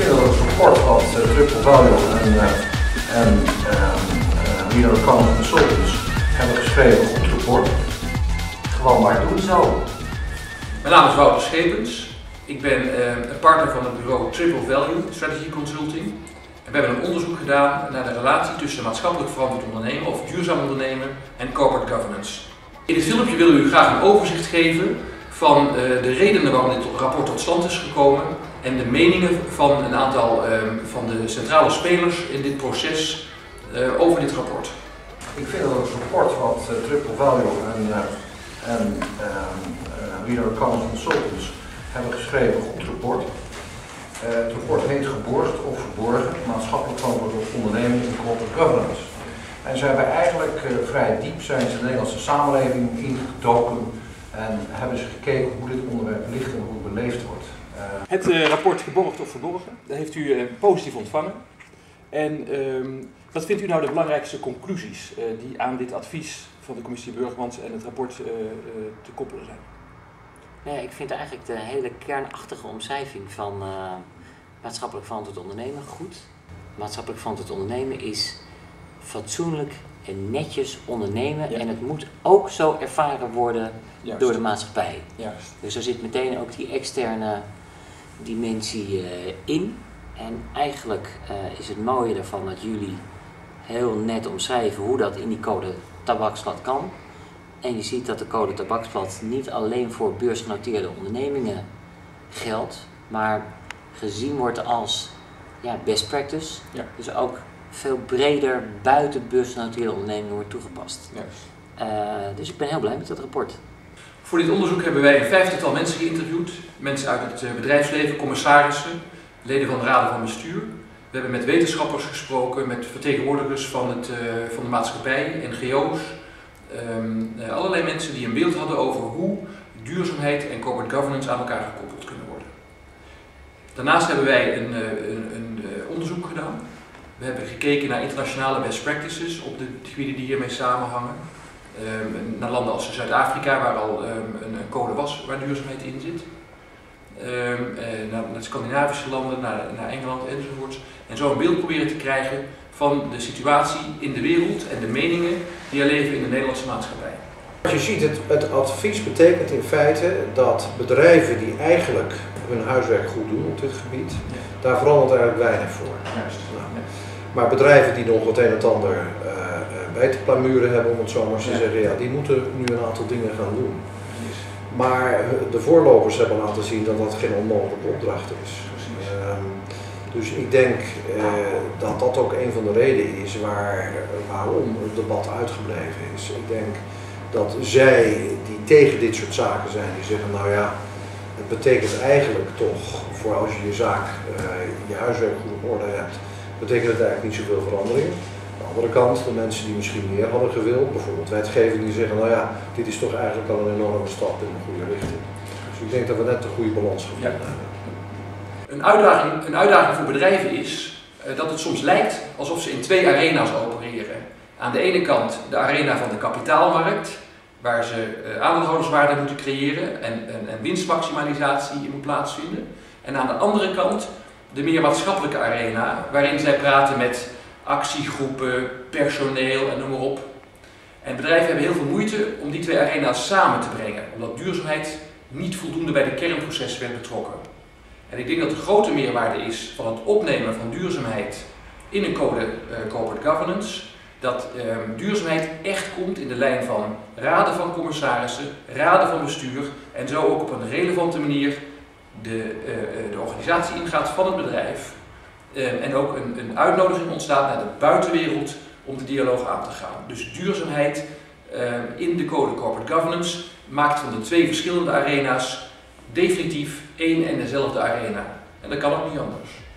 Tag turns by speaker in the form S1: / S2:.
S1: vind dat het rapport wat Triple Value en Leader Economy Consultants hebben geschreven op het rapport. Gewoon maar doen zo.
S2: Mijn naam is Wouter Schepens. Ik ben een partner van het bureau Triple Value Strategy Consulting. En we hebben een onderzoek gedaan naar de relatie tussen maatschappelijk verantwoord ondernemen of duurzaam ondernemen en corporate governance. In dit filmpje willen we u graag een overzicht geven van de redenen waarom dit rapport tot stand is gekomen en de meningen van een aantal van de centrale spelers in dit proces over dit rapport.
S1: Ik vind dat het rapport wat Triple Value en Leader Economy Consultants hebben geschreven op het rapport. Het rapport heet Geborgd of Verborgen, maatschappelijk verantwoord onderneming en corporate governance. En ze hebben eigenlijk vrij diep zijn ze de Nederlandse samenleving ingedoken en hebben ze gekeken hoe dit onderwerp ligt en hoe het beleefd wordt.
S3: Het rapport Geborgd of Verborgen, dat heeft u positief ontvangen. En wat vindt u nou de belangrijkste conclusies die aan dit advies van de Commissie Burgermans en het rapport te koppelen zijn?
S4: Nee, ik vind eigenlijk de hele kernachtige omschrijving van maatschappelijk verantwoord ondernemen goed. Maatschappelijk verantwoord ondernemen is fatsoenlijk en netjes ondernemen, ja. En het moet ook zo ervaren worden door de maatschappij.
S3: Juist.
S4: Dus er zit meteen ook die externe dimensie in. En eigenlijk is het mooie daarvan dat jullie heel net omschrijven hoe dat in die code tabaksblad kan. En je ziet dat de code tabaksblad niet alleen voor beursgenoteerde ondernemingen geldt, maar gezien wordt als best practice. Ja. Dus ook veel breder buiten beursgenoteerde ondernemingen wordt toegepast. Yes. Dus ik ben heel blij met dat rapport.
S2: Voor dit onderzoek hebben wij een 50-tal mensen geïnterviewd. Mensen uit het bedrijfsleven, commissarissen, leden van de raden van bestuur. We hebben met wetenschappers gesproken, met vertegenwoordigers van de maatschappij, NGO's. Allerlei mensen die een beeld hadden over hoe duurzaamheid en corporate governance aan elkaar gekoppeld kunnen worden. Daarnaast hebben wij een onderzoek gedaan. We hebben gekeken naar internationale best practices op de gebieden die hiermee samenhangen. Naar landen als Zuid-Afrika, waar al een code was waar duurzaamheid in zit. Naar Scandinavische landen, naar Engeland enzovoorts. En zo een beeld proberen te krijgen van de situatie in de wereld en de meningen die er leven in de Nederlandse maatschappij.
S1: Je ziet, het advies betekent in feite dat bedrijven die eigenlijk hun huiswerk goed doen op dit gebied, daar verandert eigenlijk weinig voor.
S2: Juist.
S1: Maar bedrijven die nog het een en ander bij te plamuren hebben, om het zo maar te zeggen, die moeten nu een aantal dingen gaan doen. Maar de voorlopers hebben laten zien dat dat geen onmogelijke opdracht is. Dus ik denk dat dat ook een van de redenen is waarom het debat uitgebleven is. Ik denk dat zij die tegen dit soort zaken zijn, die zeggen nou ja, het betekent eigenlijk toch voor als je je zaak, je huiswerk goed op orde hebt, betekent het eigenlijk niet zoveel verandering. Aan de andere kant, de mensen die misschien meer hadden gewild, bijvoorbeeld wetgeving, die zeggen nou ja, dit is toch eigenlijk al een enorme stap in de goede richting. Dus ik denk dat we net de goede balans gevonden hebben.
S2: Een uitdaging voor bedrijven is dat het soms lijkt alsof ze in twee arena's opereren. Aan de ene kant de arena van de kapitaalmarkt, waar ze aandeelhouderswaarde moeten creëren en winstmaximalisatie moet plaatsvinden. En aan de andere kant de meer maatschappelijke arena, waarin zij praten met actiegroepen, personeel en noem maar op. En bedrijven hebben heel veel moeite om die twee arena's samen te brengen, omdat duurzaamheid niet voldoende bij de kernproces werd betrokken. En ik denk dat de grote meerwaarde is van het opnemen van duurzaamheid in een code corporate governance, dat duurzaamheid echt komt in de lijn van raden van commissarissen, raden van bestuur en zo ook op een relevante manier de organisatie ingaat van het bedrijf. En ook een uitnodiging ontstaat naar de buitenwereld om de dialoog aan te gaan. Dus duurzaamheid in de code corporate governance maakt van de twee verschillende arena's definitief één en dezelfde arena. En dat kan ook niet anders.